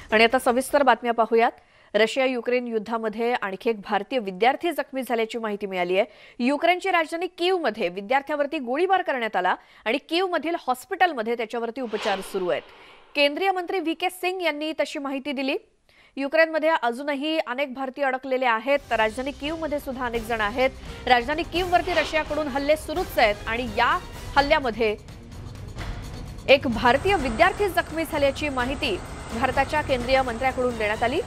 आणि आता सविस्तर बातम्या पाहूयात। रशिया युक्रेन युद्धामध्ये आणखी एक भारतीय विद्यार्थी जखमी झाल्याची माहिती मिळाली आहे। युक्रेनची राजधानी कीवमध्ये विद्यार्थ्यावरती गोळीबार करण्यात आला आणि कीवमधील हॉस्पिटलमध्ये त्याच्यावरती उपचार सुरू आहेत। केंद्रीय मंत्री व्ही.के. सिंग यांनी तशी माहिती दिली। युक्रेनमध्ये अजूनही अनेक भारतीय अडकलेले आहेत। राजधानी कीवमध्ये सुद्धा अनेक जण आहेत। राजधानी कीववरती रशियाकडून हल्ले सुरूच आहेत आणि या हल्ल्यामध्ये एक भारतीय विद्यार्थी जखमी झाल्याची माहिती भारताच्या केंद्रीय मंत्र्याकडून देण्यात आली।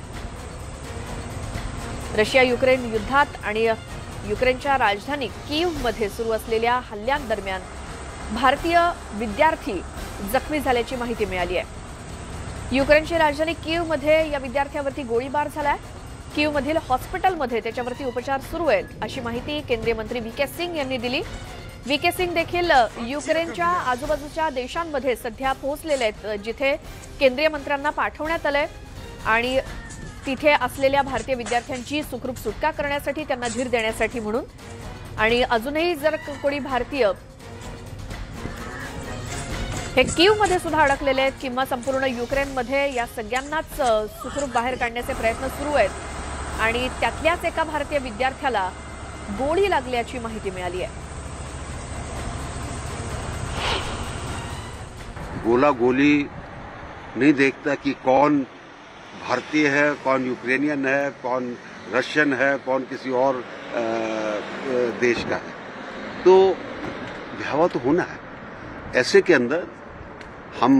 रशिया युक्रेन युद्धात आणि युक्रेनच्या राजधानी कीवमध्ये सुरू असलेल्या हल्ल्यांदरम्यान भारतीय विद्यार्थी जखमी झाल्याची माहिती मिळाली आहे। युक्रेनची राजधानी कीवमध्ये या विद्यार्थ्यावरती गोळीबार झालाय। कीवमधील हॉस्पिटलमध्ये त्याच्यावरती उपचार सुरू आहेत अशी माहिती केंद्रीय मंत्री व्ही.के. सिंग यांनी दिली। व्ही.के. सिंग देखील युक्रेनच्या आजूबाजूच्या देशांमध्ये सध्या पोहोचलेले आहेत, जिथे केंद्रीय मंत्र्यांना पाठवण्यात आलंय आणि तिथे असलेल्या भारतीय विद्यार्थ्यांची सुखरूप सुटका करण्यासाठी, त्यांना धीर देण्यासाठी म्हणून। आणि अजूनही जर कोणी भारतीय हे कीवमध्ये सुद्धा अडकलेले आहेत किंवा संपूर्ण युक्रेनमध्ये, या सगळ्यांनाच सुखरूप बाहेर काढण्याचे प्रयत्न सुरू आहेत आणि त्यातल्याच एका भारतीय विद्यार्थ्याला गोळी लागल्याची माहिती मिळाली आहे। गोला गोली नहीं देखता कि कौन भारतीय है, कौन यूक्रेनियन है, कौन रशियन है, कौन किसी और देश का है। तो भयावह तो होना है। ऐसे के अंदर हम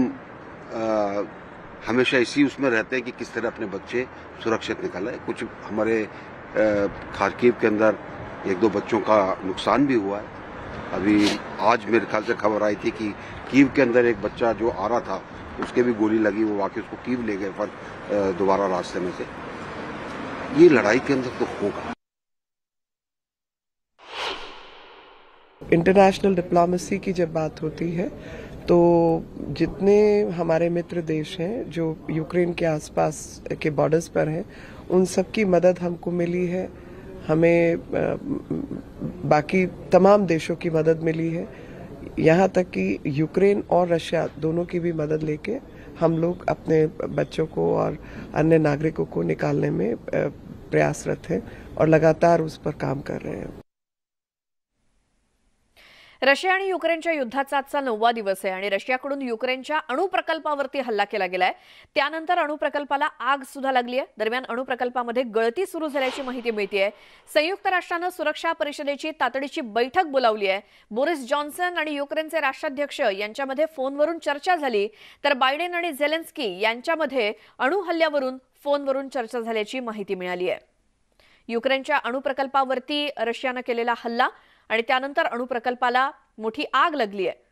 हमेशा इसी उसमें रहते हैं कि किस तरह अपने बच्चे सुरक्षित निकालें। कुछ हमारे खार्किव के अंदर एक दो बच्चों का नुकसान भी हुआ है। अभी आज मेरे ख्याल से खबर आई थी कि कीव के अंदर एक बच्चा जो आ रहा था उसके भी गोली लगी, वो वाकई उसको कीव ले गए पर दोबारा रास्ते में से। ये लड़ाई के अंदर तो होगा। इंटरनेशनल डिप्लोमेसी की जब बात होती है तो जितने हमारे मित्र देश हैं जो यूक्रेन के आसपास के बॉर्डर्स पर हैं, उन सब की मदद हमको मिली है। हमें बाकी तमाम देशों की मदद मिली है। यहाँ तक कि यूक्रेन और रशिया दोनों की भी मदद लेके हम लोग अपने बच्चों को और अन्य नागरिकों को निकालने में प्रयासरत हैं और लगातार उस पर काम कर रहे हैं। रशिया आणि युक्रेनच्या युद्धाचा आजचा 9वा दिवस आहे आणि रशियाकडून युक्रेनच्या अणुप्रकल्पावरती हल्ला केला गेलाय। त्यानंतर अणुप्रकल्पाला आग सुद्धा लागली आहे। दरम्यान अणुप्रकल्पामध्ये गळती सुरू झाल्याची माहिती मिळतेय। संयुक्त राष्ट्रांनी सुरक्षा परिषदेची तातडीची बैठक बोलावली आहे। बोरिस जॉन्सन आणि युक्रेनचे राष्ट्राध्यक्ष यांच्यामध्ये फोनवरून चर्चा झाली, तर बायडेन आणि झेलेन्स्की यांच्यामध्ये अणुहल्ल्यावरून फोनवरून चर्चा झाल्याची माहिती मिळाली आहे। युक्रेनच्या अणुप्रकल्पावरती रशियाने केलेला हल्ला आणि त्यानंतर अणुप्रकल्पाला मोठी आग लागली आहे।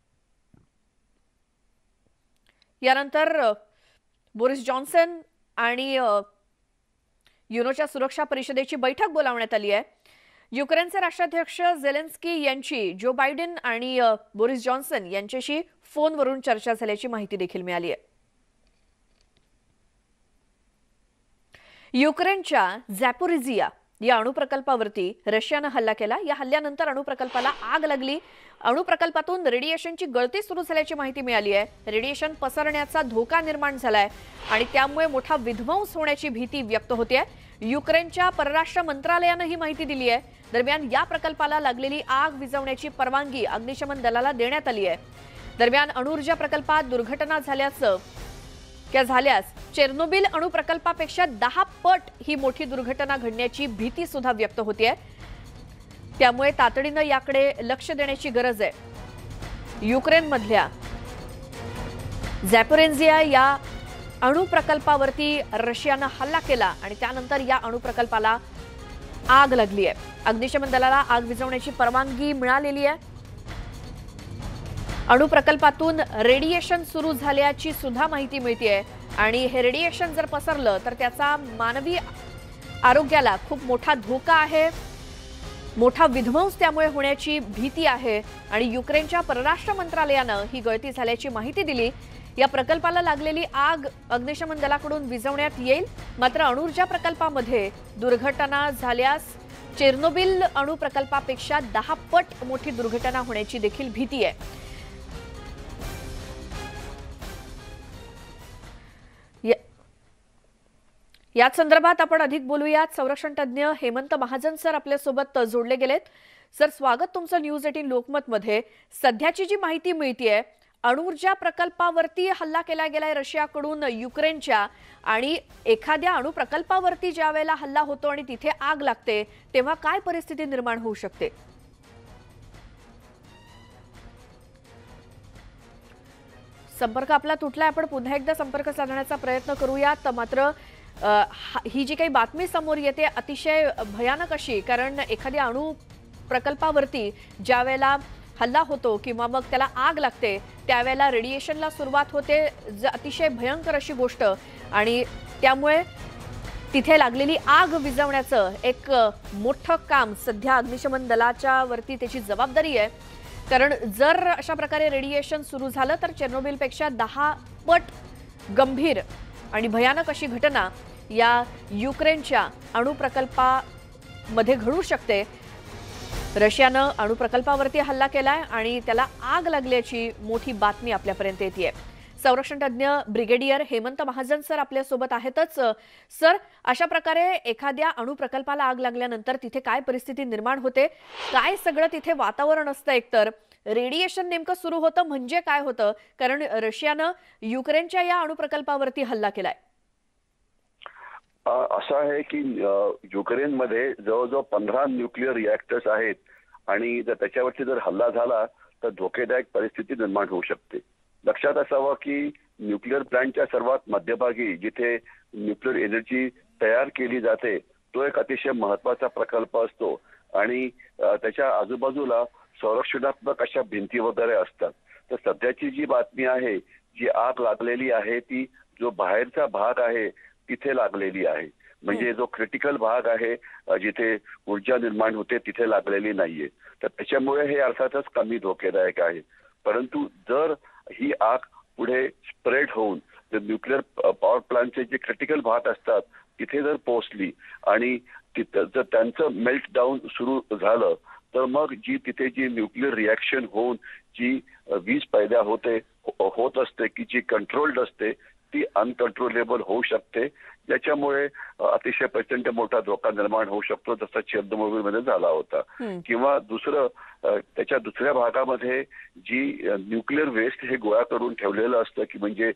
यानंतर बोरिस जॉन्सन आणि युनोच्या सुरक्षा परिषदेची बैठक बोलावण्यात आली आहे। युक्रेनचे राष्ट्राध्यक्ष झेलेन्स्की यांची जो बायडेन आणि बोरिस जॉन्सन यांच्याशी फोनवरून चर्चा झाल्याची माहिती देखील मिळाली आहे। युक्रेनच्या झॅपोरिझिया या अणुप्रकल्पावरती रशियाने हल्ला केला। या हल्ल्यानंतर अणुप्रकल्पाला आग लागली। अणुप्रकल्पातून रेडिएशनची गळती सुरू झाल्याची माहिती मिळाली आहे। रेडिएशन पसरण्याचा धोका निर्माण झालाय आणि त्यामुळे मोठा विध्वंस होण्याची भीती व्यक्त होते आहे। युक्रेनच्या परराष्ट्र मंत्रालयाने ही माहिती दिली आहे। दरम्यान या प्रकल्पाला लागलेली आग विझवण्याची परवानगी अग्निशमन दलाला देण्यात आली आहे। दरम्यान अणुऊर्जा प्रकल्पात दुर्घटना झाल्यास चेर्नोबिल अणुप्रकल्पापेक्षा 10 पट ही मोठी दुर्घटना घडण्याची भीती सुद्धा व्यक्त होते आहे। त्यामुळे तातडीने याकडे लक्ष देण्याची गरज आहे। युक्रेनमधल्या झॅपोरिझिया या अणुप्रकल्पावरती रशियाने हल्ला केला आणि त्यानंतर या अणुप्रकल्पाला आग लागली आहे। अग्निशमन दलाला आग विझवण्याची परवानगी मिळालेली आहे। अणुप्रकल्पातून रेडिएशन सुरू झाल्याची सुद्धा माहिती मिळतेय आणि हे रेडिएशन जर पसरलं तर त्याचा मानवी आरोग्याला खूप मोठा धोका आहे। मोठा विध्वंस त्यामुळे होण्याची भीती आहे आणि युक्रेनच्या परराष्ट्र मंत्रालयाने ही गळती झाल्याची माहिती दिली। या प्रकल्पाला लागलेली आग अग्निशमन दलाकडून विझवण्यात येईल। मात्र अणुऊर्जा प्रकल्पामध्ये दुर्घटना झाल्यास चेर्नोबिल अणुप्रकल्पापेक्षा 10 पट मोठी दुर्घटना होण्याची देखील भीती आहे। याच संदर्भात आपण अधिक बोलूयात. संरक्षण तज्ज्ञ हेमंत महाजन सर आपल्यासोबत जोडले गेलेत. सर, स्वागत तुमचं न्यूज 18 लोकमत मध्ये. सध्याची जी माहिती मिळतीये, अणुऊर्जा प्रकल्पावरती हल्ला केला गेलाय रशियाकडून युक्रेनच्या, आणि एखाद्या अणु प्रकल्पावरती ज्या वेळेला हल्ला होतो आणि तिथे आग लागते तेव्हा काय परिस्थिती निर्माण होऊ शकते? संपर्क आपला तुटलाय. आपण पुन्हा एकदा संपर्क साधण्याचा प्रयत्न करूयात. मात्र ही जी काही बातमी समोर येते अतिशय भयानक अशी, कारण एखाद्या अणु प्रकल्पावरती ज्या वेळेला हल्ला होतो किंवा मग त्याला आग लागते त्यावेळेला रेडिएशनला सुरुवात होते. अतिशय भयंकर अशी गोष्ट, आणि त्यामुळे तिथे लागलेली आग विझवण्याचं एक मोठं काम सध्या अग्निशमन दलाच्या वरती त्याची जबाबदारी आहे. कारण जर अशा प्रकारे रेडिएशन सुरू झालं तर चेर्नोबिलपेक्षा 10 पट गंभीर आणि भयानक अशी घटना या युक्रेनच्या अणुप्रकल्पामध्ये घडू शकते. रशियानं अणुप्रकल्पावरती हल्ला केलाय आणि त्याला आग लागल्याची मोठी बातमी आपल्यापर्यंत येतेय. संरक्षण तज्ज्ञ ब्रिगेडियर हेमंत महाजन सर आपल्यासोबत आहेतच. सर, अशा प्रकारे एखाद्या अणुप्रकल्पाला आग लागल्यानंतर तिथे काय परिस्थिती निर्माण होते, काय सगळं तिथे वातावरण असतं? एकतर रेडिएशन नेमकं सुरू होतं म्हणजे काय होतं, कारण रशियानं युक्रेनच्या या अणुप्रकल्पावरती हल्ला केलाय? असं आहे की युक्रेनमध्ये जवळजवळ 15 न्यूक्लिअर रिॲक्टर्स आहेत, आणि जर त्याच्यावरती जर हल्ला झाला तर धोकेदायक परिस्थिती निर्माण होऊ शकते. लक्षात असावं की न्यूक्लिअर प्लांटच्या सर्वात मध्यभागी जिथे न्यूक्लिअर एनर्जी तयार केली जाते तो एक अतिशय महत्वाचा प्रकल्प असतो, आणि त्याच्या आजूबाजूला संरक्षणात्मक अशा भिंती वगैरे असतात. तर सध्याची जी बातमी आहे, जी आग लागलेली आहे ती जो बाहेरचा भाग आहे तिथे लागलेली आहे. म्हणजे जो क्रिटिकल भाग आहे जिथे ऊर्जा निर्माण होते तिथे लागलेली नाहीये. तर त्याच्यामुळे हे अर्थातच कमी धोकेदायक आहे. परंतु जर ही आग पुढे स्प्रेड होऊन न्यूक्लिअर पॉवर प्लांटचे जे क्रिटिकल भाग असतात तिथे जर पोहोचली आणि जर त्यांचं मेल्ट डाऊन सुरू झालं तर मग तिथे जी न्यूक्लिअर रिॲक्शन होऊन जी वीज पैदा होत असते की जी कंट्रोल्ड असते ती अनकंट्रोलेबल होऊ शकते, ज्याच्यामुळे अतिशय प्रचंड मोठा धोका निर्माण होऊ शकतो, जसा चेर्नोबिलमध्ये झाला होता. किंवा त्याच्या दुसऱ्या भागामध्ये जी न्यूक्लिअर वेस्ट हे गोळा करून ठेवलेलं असतं की म्हणजे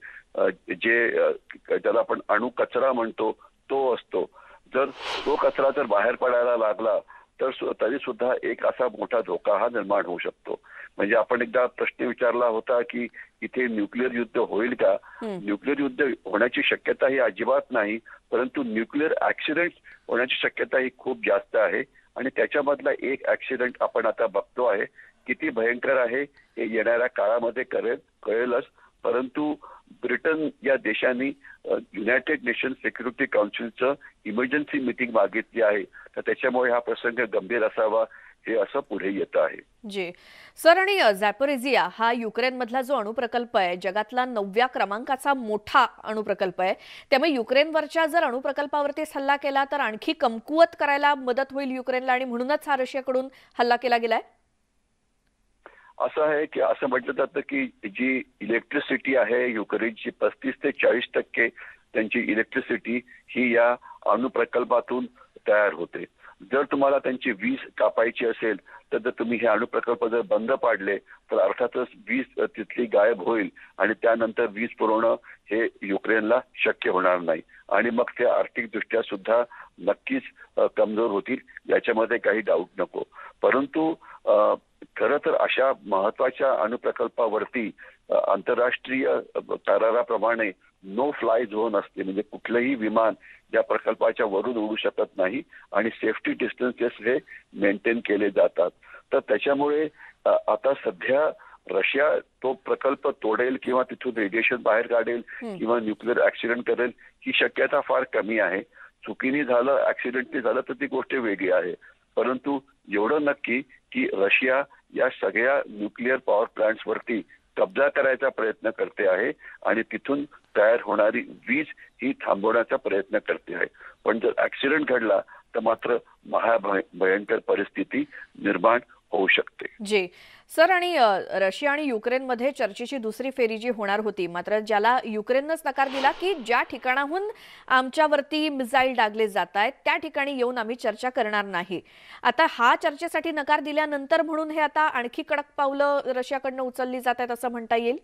जे ज्याला आपण अणु कचरा म्हणतो तो असतो. जर तो कचरा जर बाहेर पडायला लागला तर तरी सुद्धा एक असा मोठा धोका हा निर्माण होऊ शकतो. म्हणजे आपण एकदा प्रश्न विचारला होता की इथे न्यूक्लिअर युद्ध होईल का? न्यूक्लिअर युद्ध होण्याची शक्यता ही अजिबात नाही, परंतु न्यूक्लिअर ऍक्सिडेंट होण्याची शक्यता ही खूप जास्त आहे. आणि त्याच्यामधला एक ऍक्सिडेंट आपण आता बघतो आहे. किती भयंकर आहे हे येणाऱ्या काळामध्ये कळेलच. परंतु ब्रिटन या देशांनी युनायटेड नेशन सिक्युरिटी काउन्सिलचं इमर्जन्सी मीटिंग मागितली आहे. तर त्याच्यामुळे हा प्रसंग गंभीर असावा हे असं पुढे येत आहे. जी सर, आणि झॅपोरिझिया हा युक्रेनमधला जो अणुप्रकल्प आहे जगातला 9व्या क्रमांकाचा मोठा अणुप्रकल्प आहे. त्यामुळे युक्रेनवरच्या जर अणुप्रकल्पावरती हल्ला केला तर आणखी कमकुवत करायला मदत होईल युक्रेनला, आणि म्हणूनच हा रशियाकडून हल्ला केला गेलाय. असं आहे की असं म्हटलं जातं की जी इलेक्ट्रिसिटी आहे युक्रेनची 35 ते 40% त्यांची इलेक्ट्रिसिटी ही या अणुप्रकल्पातून तयार होते. जर तुम्हाला त्यांची वीज कापायची असेल तर जर तुम्ही हे अणुप्रकल्प जर बंद पाडले तर अर्थातच वीज तिथली गायब होईल, आणि त्यानंतर वीज पुरवणं हे युक्रेनला शक्य होणार नाही, आणि मग ते आर्थिकदृष्ट्या सुद्धा नक्कीच कमजोर होतील, याच्यामध्ये काही डाऊट नको. परंतु खरं तर अशा महत्वाच्या अणुप्रकल्पावरती आंतरराष्ट्रीय कराराप्रमाणे नो फ्लाय झोन असते. म्हणजे कुठलंही विमान या प्रकल्पाच्या वरून उडू शकत नाही, आणि सेफ्टी डिस्टन्सेस हे मेंटेन केले जातात. तर त्याच्यामुळे आता सध्या रशिया तो प्रकल्प तोडेल किंवा तिथून रेडिएशन बाहेर काढेल किंवा न्यूक्लिअर ऍक्सिडेंट करेल ही शक्यता फार कमी आहे. चुकीने झालं, ऍक्सिडेंटली झालं तर ती गोष्ट वेगळी आहे. परंतु एवढं नक्की की रशिया या सगळ्या न्यूक्लिअर पॉवर प्लांट्स वरती कब्जा करायचा प्रयत्न करते आहे, आणि तिथून तयार होणारी वीज ही थांबवण्याचा प्रयत्न करते आहे. पण जर ऍक्सिडेंट घडला तर मात्र महाभयंकर परिस्थिती निर्माण होऊ शकते. जी सर, आणि रशिया आणि युक्रेनमध्ये चर्चेची दुसरी फेरी जी होणार होती, मात्र ज्याला युक्रेननंच नकार दिला की ज्या ठिकाणाहून आमच्यावरती मिसाईल डागले जात आहेत त्या ठिकाणी येऊन आम्ही चर्चा करणार नाही. आता हा चर्चेसाठी नकार दिल्यानंतर म्हणून हे आता आणखी कडक पावलं रशियाकडनं उचलली जात आहेत असं म्हणता येईल?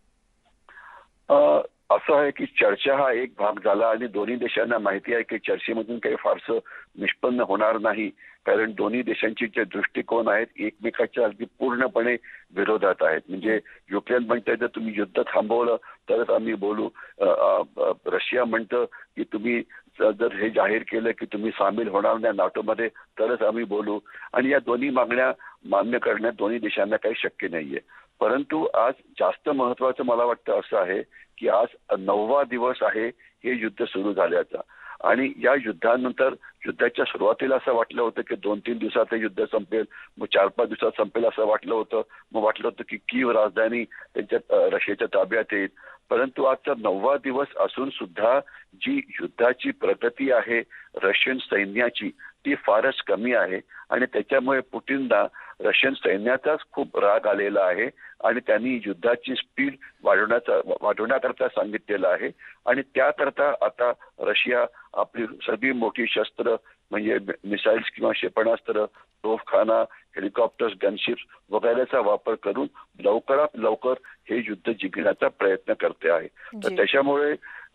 असं आहे की चर्चा हा एक भाग झाला आणि दोन्ही देशांना माहिती आहे की चर्चेमधून काही फारसं निष्पन्न होणार नाही, कारण दोन्ही देशांचे जे दृष्टिकोन आहेत एकमेकाच्या अगदी पूर्णपणे विरोधात आहेत. म्हणजे युक्रेन म्हणतंय जर तुम्ही युद्ध थांबवलं तरच आम्ही बोलू, रशिया म्हणतं की तुम्ही जर हे जाहीर केलं की तुम्ही सामील होणार नाही नाटोमध्ये तरच आम्ही बोलू, आणि या दोन्ही मागण्या मान्य करण्यात दोन्ही देशांना काही शक्य नाहीये. परंतु आज जास्त महत्वाचं मला वाटतं असं आहे की आज 9वा दिवस आहे हे युद्ध सुरू झाल्याचा, आणि या युद्धानंतर युद्धाच्या सुरुवातीला असं वाटलं होतं की 2-3 दिवसात हे युद्ध संपेल, मग 4-5 दिवसात संपेल असं वाटलं होतं. मग वाटलं होतं की कीव राजधानी त्यांच्या रशियाच्या ताब्यात येईल. परंतु आजचा 9वा दिवस असून सुद्धा जी युद्धाची प्रगती आहे रशियन सैन्याची ती फारच कमी आहे, आणि त्याच्यामुळे पुटिनला रशियन सैन्याचाच खूप राग आलेला आहे आणि त्यांनी युद्धाची स्पीड वाढवण्याकरता सांगितलेलं आहे. आणि त्याकरता आता रशिया आपली सगळी मोठी शस्त्र म्हणजे मिसाईल्स किंवा क्षेपणास्त्र, तोफखाना, हेलिकॉप्टर्स, गनशिप्स वगैरेचा वापर करून लवकरात लवकर हे युद्ध जिंकण्याचा प्रयत्न करते आहे. तर त्याच्यामुळे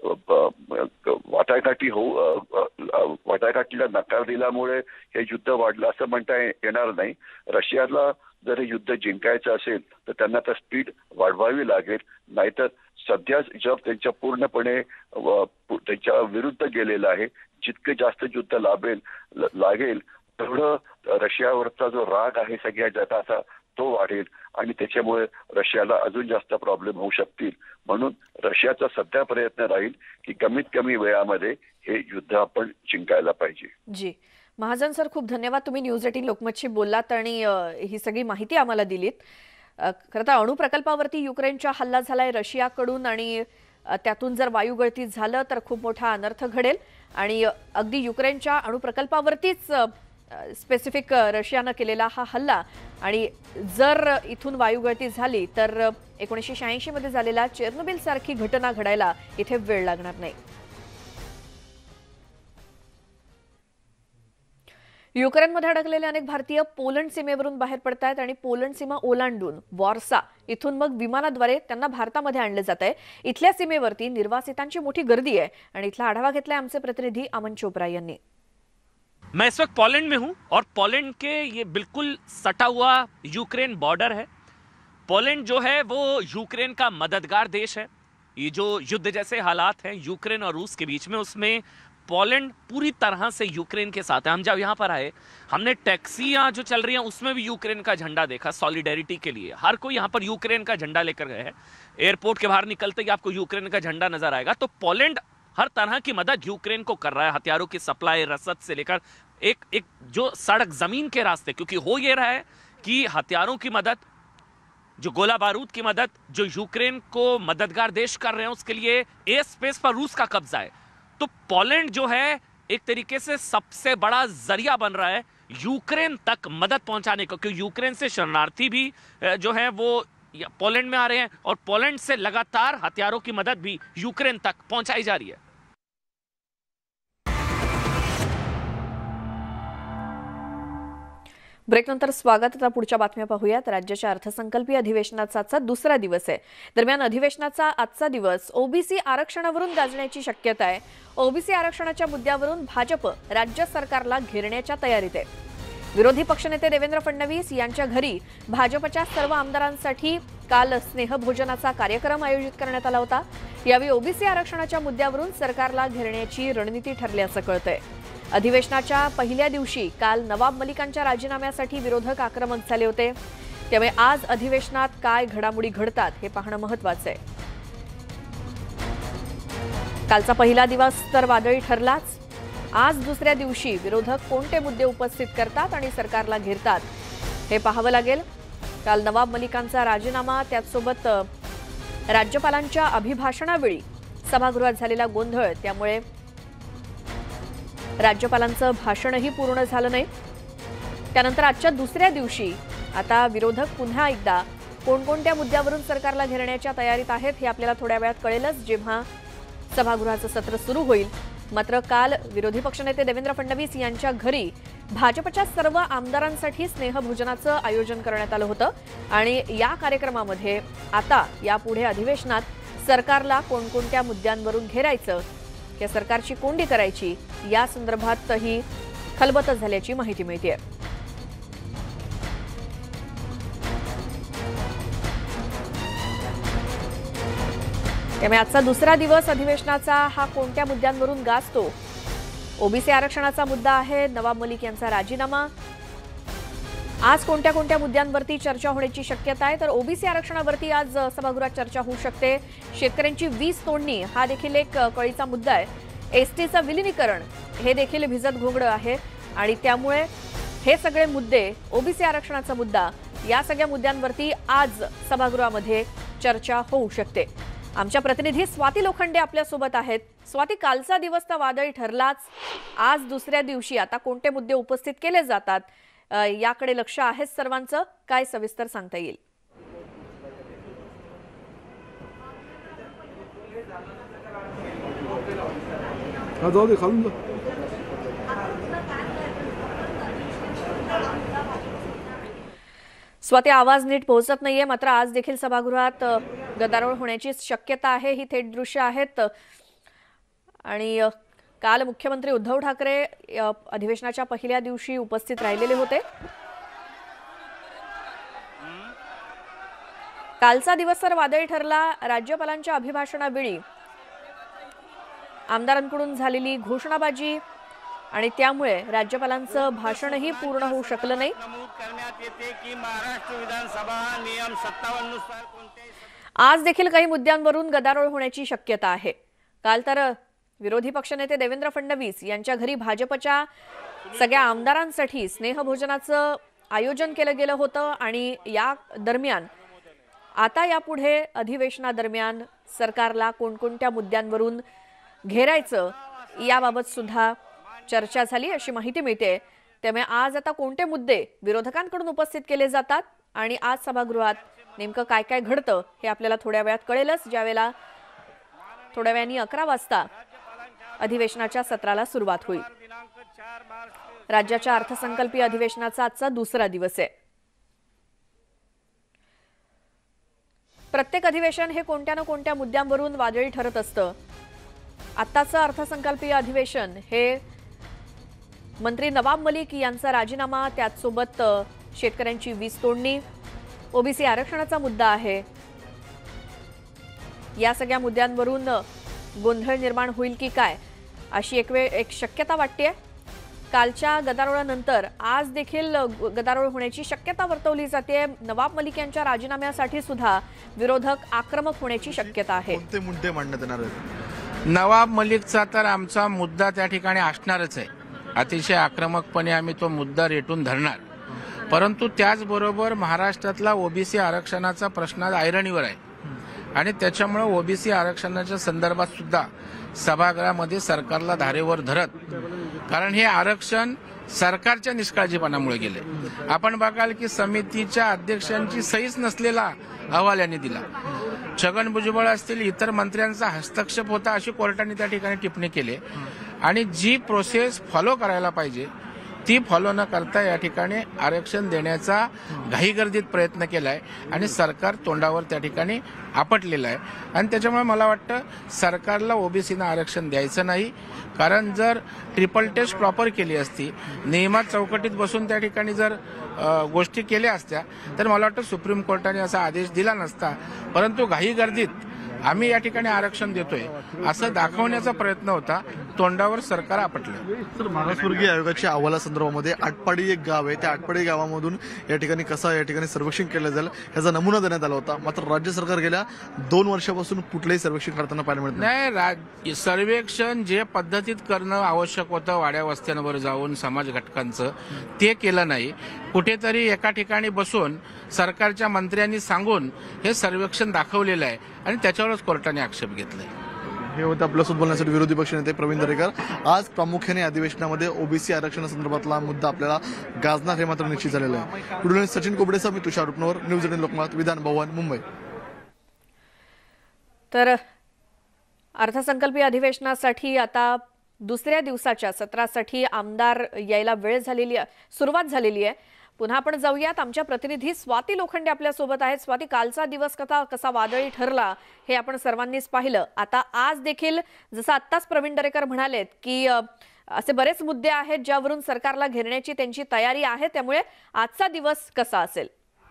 वाटाघाटीला नकार दिल्यामुळे हे युद्ध वाढलं असं म्हणता येणार नाही. रशियाला जर हे युद्ध जिंकायचं असेल तर त्यांना तर स्पीड वाढवावी लागेल, नाहीतर सध्या जग त्यांच्या पूर्णपणे त्यांच्या विरुद्ध गेलेलं आहे. जितके जास्त युद्ध लागेल तेवढं रशियावरचा जो राग आहे सगळ्या जगाचा तो वाढेल आणि त्याच्यामुळे रशियाला अजून जास्त प्रॉब्लेम होऊ शकतील. म्हणून रशियाचा सध्या प्रयत्न राहील की कमीत कमी वेळामध्ये हे युद्ध आपण जिंकायला पाहिजे. जी महाजन सर, खूप धन्यवाद. तुम्ही न्यूज 18 लोकमतशी बोललात आणि ही सगळी माहिती आम्हाला दिलीत. खरं तर अणु प्रकल्पावरती युक्रेनचा हल्ला झालाय रशियाकडून आणि त्यातून जर वायुगळती झालं तर खूप मोठा अनर्थ घडेल आणि अगदी युक्रेनच्या अणु प्रकल्पावरतीच स्पेसिफिक रशियानं केलेला हा हल्ला, आणि जर इथून वायुगळती झाली तर 1986 मध्ये झालेला चेर्नोबिल सारखी घटना घडायला इथे वेळ लागणार नाही. युक्रेनमध्ये अडकलेले अनेक भारतीय पोलंड सीमेवरून बाहेर पडतायत आणि पोलंड सीमा ओलांडून वॉर्सा इथून मग विमानाद्वारे त्यांना भारतामध्ये आणले जात आहे. इथल्या सीमेवरती निर्वासितांची मोठी गर्दी आहे आणि इथला आढावा घेतलाय आमचे प्रतिनिधी अमन चोप्रा यांनी. मैं इस वक्त पोलैंड में हूं और पोलैंड के ये बिल्कुल सटा हुआ यूक्रेन बॉर्डर है. पोलैंड जो है वो यूक्रेन का मददगार देश है. ये जो युद्ध जैसे हालात हैं यूक्रेन और रूस के बीच में, उसमें पोलैंड पूरी तरह से यूक्रेन के साथ है. हम जब यहाँ पर आए हमने टैक्सियाँ जो चल रही हैं उसमें भी यूक्रेन का झंडा देखा सॉलिडेरिटी के लिए. हर कोई यहाँ पर यूक्रेन का झंडा लेकर गए हैं. एयरपोर्ट के बाहर निकलते ही आपको यूक्रेन का झंडा नजर आएगा. तो पोलैंड हर तरह की मदद यूक्रेन को कर रहा है, हथियारों की सप्लाई, रसद से लेकर एक जो सड़क जमीन के रास्ते, क्योंकि हो ये रहा है कि हथियारों की मदद, जो गोला बारूद की मदद जो यूक्रेन को मददगार देश कर रहे हैं उसके लिए एयर स्पेस पर रूस का कब्जा है. तो पोलैंड जो है एक तरीके से सबसे बड़ा जरिया बन रहा है यूक्रेन तक मदद पहुंचाने का, क्योंकि यूक्रेन से शरणार्थी भी जो है वो पोलैंड में आ रहे हैं और पोलैंड से लगातार हथियारों की मदद भी यूक्रेन तक पहुंचाई जा रही है. ब्रेकनंतर स्वागत. आता पुढच्या बातम्या पाहूयात. राज्याच्या अर्थसंकल्पीय अधिवेशनाचा आजचा दुसरा दिवस आहे. दरम्यान अधिवेशनाचा आजचा दिवस ओबीसी आरक्षणावरून गाजण्याची शक्यता आहे. ओबीसी आरक्षणाच्या मुद्द्यावरून भाजप राज्य सरकारला घेरण्याच्या तयारीत आहे. विरोधी पक्षनेते देवेंद्र फडणवीस यांच्या घरी भाजपच्या सर्व आमदारांसाठी काल स्नेहभोजनाचा कार्यक्रम आयोजित करण्यात आला होता. यावेळी ओबीसी आरक्षणाच्या मुद्द्यावरून सरकारला घेरण्याची रणनीती ठरल्याचं कळतंय. अधिवेशनाच्या पहिल्या दिवशी काल नवाब मलिकांच्या राजीनाम्यासाठी विरोधक आक्रमक झाले होते. त्यामुळे आज अधिवेशनात काय घडामोडी घडतात हे पाहणं महत्त्वाचं आहे. कालचा पहिला दिवस तर वादळी ठरलाच. आज दुसऱ्या दिवशी विरोधक कोणते मुद्दे उपस्थित करतात आणि सरकारला घेरतात हे पाहावं लागेल. काल नवाब मलिकांचा राजीनामा, त्याचसोबत राज्यपालांच्या अभिभाषणावेळी सभागृहात झालेला गोंधळ, त्यामुळे राज्यपालांचं भाषणही पूर्ण झालं नाही. त्यानंतर आजच्या दुसऱ्या दिवशी आता विरोधक पुन्हा एकदा कोणकोणत्या मुद्द्यावरून सरकारला घेरण्याच्या तयारीत आहेत हे आपल्याला थोड्या वेळात कळेलच जेव्हा सभागृहाचं सत्र सुरू होईल। मात्र काल विरोधी पक्षनेते देवेंद्र फडणवीस यांच्या घरी भाजपच्या सर्व आमदारांसाठी स्नेहभोजनाचं आयोजन करण्यात आलं होतं आणि या कार्यक्रमामध्ये आता यापुढे अधिवेशनात सरकारला कोणकोणत्या मुद्द्यांवरून घेरायचं, या सरकारची कोंडी करायची या संदर्भातही खलबत झाल्याची माहिती मिळते। त्यामुळे आजचा दुसरा दिवस अधिवेशनाचा हा कोणत्या मुद्द्यांवरून गाजतो? ओबीसी आरक्षणाचा मुद्दा आहे, नवाब मलिक यांचा राजीनामा। आज कोणत्या कोणत्या मुद्द्यांवरती चर्चा होण्याची शक्यता आहे? तर ओबीसी आरक्षणावरती आज सभागृहात चर्चा होऊ शकते। शेतकऱ्यांची वीज तोडणी हा देखील एक कळीचा मुद्दा आहे। एसटीचं विलिनीकरण हे देखील भिजत घोंगडं आहे आणि त्यामुळे हे सगळे मुद्दे, ओबीसी आरक्षणाचा मुद्दा, या सगळ्या मुद्द्यांवरती आज सभागृहामध्ये चर्चा होऊ शकते। आमच्या प्रतिनिधी स्वाती लोखंडे आपल्या सोबत आहेत। स्वाती, कालचा दिवस तर वादळी ठरलाच, आज दुसऱ्या दिवशी आता कोणते मुद्दे उपस्थित केले जातात याकडे लक्ष आहे सर्वांचं, काय सविस्तर सांगता येईल? स्वाती, आवाज नीट पोहोचत नाहीये, मात्र आज देखील सभागृहात गदारोळ होण्याची शक्यता आहे। ही थेट दृश्य आहेत आणि काल मुख्यमंत्री उद्धव ठाकरे अधिवेशनाच्या पहिल्या दिवशी उपस्थित राहिलेले होते। कालचा दिवस तर वादळी ठरला। राज्यपालांच्या अभिभाषणावेळी आमदारांकडून झालेली घोषणाबाजी आणि त्यामुळे राज्यपालांचं भाषणही पूर्ण होऊ शकलं नाही। आज देखील काही मुद्द्यांवरून गदारोळ होण्याची शक्यता आहे। काल तर विरोधी पक्षनेते देवेंद्र फडणवीस यांच्या घरी भाजपच्या सगळ्या आमदारांसाठी स्नेहभोजनाचं आयोजन केलं गेलं होतं आणि या दरम्यान आता यापुढे अधिवेशनादरम्यान सरकारला कोणकोणत्या मुद्द्यांवरून घेरायचं याबाबत सुद्धा चर्चा झाली अशी माहिती मिळते। त्यामुळे आज आता कोणते मुद्दे विरोधकांकडून उपस्थित केले जातात आणि आज सभागृहात नेमकं काय काय घडतं हे आपल्याला थोड्या वेळात कळेलच, ज्यावेळेला थोड्या वेळाने 11 वाजता अधिवेशनाच्या सत्राला सुरुवात होईल। राज्याच्या अर्थसंकल्पीय अधिवेशनाचा आजचा दुसरा दिवस आहे। प्रत्येक अधिवेशन हे कोणत्या ना कोणत्या मुद्द्यांवरून वादळी ठरत असतं। आत्ताचं अर्थसंकल्पीय अधिवेशन हे मंत्री नवाब मलिक यांचा राजीनामा, त्याचसोबत शेतकऱ्यांची वीज तोडणी, ओबीसी आरक्षणाचा मुद्दा आहे। या सगळ्या मुद्द्यांवरून गोंधळ निर्माण होईल की काय अशी एक शक्यता वाटते। कालच्या गदारोळानंतर आज देखील गदारोळ होण्याची शक्यता वर्तवली जाते। नवाब मलिक यांच्या राजीनाम्यासाठी सुद्धा विरोधक आक्रमक होण्याची शक्यता आहे। कोणते मुद्दे मांडण्यात येणार आहेत? नवाब मलिकचा तर आमचा मुद्दा त्या ठिकाणी असणारच आहे। अतिशय आक्रमकपणे आम्ही तो मुद्दा रेटून धरणार, परंतु त्याचबरोबर महाराष्ट्रातला ओबीसी आरक्षणाचा प्रश्न ऐरणीवर आहे आणि त्याच्यामुळे ओबीसी आरक्षणाच्या संदर्भात सुद्धा सभागृहामध्ये सरकारला धारेवर धरत, कारण हे आरक्षण सरकारच्या निष्काळजीपणामुळे गेले। आपण बघाल की समितीच्या अध्यक्षांची सहीच नसलेला अहवाल यांनी दिला। छगन भुजबळ असतील, इतर मंत्र्यांचा हस्तक्षेप होता अशी कोर्टाने त्या ठिकाणी टिप्पणी केली आणि जी प्रोसेस फॉलो करायला पाहिजे ती फॉलो न करता या ठिकाणी आरक्षण देण्याचा घाईगर्दीत प्रयत्न केलाय आणि सरकार तोंडावर त्या ठिकाणी आपटलेलं आहे। आणि त्याच्यामुळे मला वाटतं सरकारला ओबीसीना आरक्षण द्यायचं नाही, कारण जर ट्रिपल टेस्ट प्रॉपर केली असती, नियमात चौकटीत बसून त्या ठिकाणी जर गोष्टी केल्या असत्या तर मला वाटतं सुप्रीम कोर्टाने असा आदेश दिला नसता, परंतु घाईगर्दीत आम्ही या ठिकाणी आरक्षण देतोय असं दाखवण्याचा प्रयत्न होता, तोंडावर सरकार आपटलं। तर मागासवर्गीय आयोगाच्या अहवालासंदर्भामध्ये आटपाडी एक गाव आहे, त्या आटपाडी गावामधून या ठिकाणी कसं या ठिकाणी सर्वेक्षण केलं जाईल याचा नमुना देण्यात आला होता, मात्र राज्य सरकार गेल्या 2 वर्षापासून कुठलंही सर्वेक्षण करताना पाहायला मिळत नाही। सर्वेक्षण जे पद्धतीत करणं आवश्यक होतं वाड्या वस्त्यांवर जाऊन समाज घटकांचं, ते केलं नाही। कुठेतरी एका ठिकाणी बसून सरकारच्या मंत्र्यांनी सांगून हे सर्वेक्षण दाखवलेलं आहे आणि त्याच्यावरच कोर्टाने आक्षेप घेतलाय। हे होते आपल्यासोबत बोलण्यासाठी विरोधी पक्षनेते प्रवीण दरेकर. आज प्रामुख्याने अधिवेशनामध्ये ओबीसी आरक्षणासंदर्भातला मुद्दा आपल्याला गाजणार हे मात्र निश्चित झालेलं आहे. पुढील सचिन कोबडेसह मी तुषार उपनवर, न्यूज 18 लोकमत, विधान भवन, मुंबई. तर अर्थसंकल्पीय अधिवेशनासाठी आता दुसऱ्या दिवसाच्या सत्रासाठी आमदार यायला वेळ झालेली आहे, सुरुवात झालेली आहे. पुन्हा आपण जाऊयात. आमच्या प्रतिनिधी स्वाती लोखंडे आपल्या सोबत आहेत. स्वाती, कालचा दिवस कसा वादळी ठरला हे आपण सर्वांनीच पाहिलं. आता आज देखील जसं आत्ताच प्रवीण दरेकर म्हणालेत की असे बरेच मुद्दे आहेत ज्यावरून सरकारला घेरण्याची त्यांची तयारी आहे, त्यामुळे आजचा दिवस कसा असेल?